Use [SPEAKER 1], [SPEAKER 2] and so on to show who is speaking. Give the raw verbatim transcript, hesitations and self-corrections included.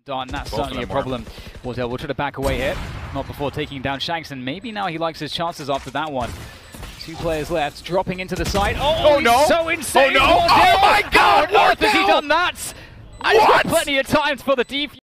[SPEAKER 1] done. That's
[SPEAKER 2] Both
[SPEAKER 1] certainly a problem. WARDELL will try to back away here. Not before taking down Shanks, and maybe now he likes his chances after that one. Two players left, dropping into the side. Oh,
[SPEAKER 2] oh no!
[SPEAKER 1] So insane!
[SPEAKER 2] Oh no!
[SPEAKER 1] WARDELL!
[SPEAKER 2] Oh my God!
[SPEAKER 1] How on earth has he
[SPEAKER 2] WARDELL!
[SPEAKER 1] done that?
[SPEAKER 2] What?
[SPEAKER 1] Plenty of times for the defense.